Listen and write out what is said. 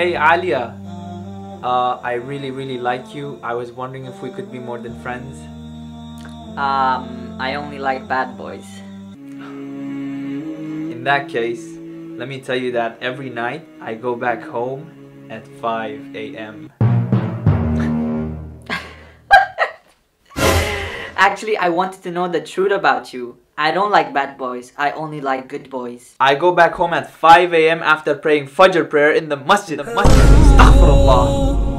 Hey Alia, I really like you. I was wondering if we could be more than friends. I only like bad boys. In that case, let me tell you that every night I go back home at 5 a.m. Actually, I wanted to know the truth about you. I don't like bad boys. I only like good boys. I go back home at 5 a.m. after praying Fajr prayer in the masjid. Astaghfirullah.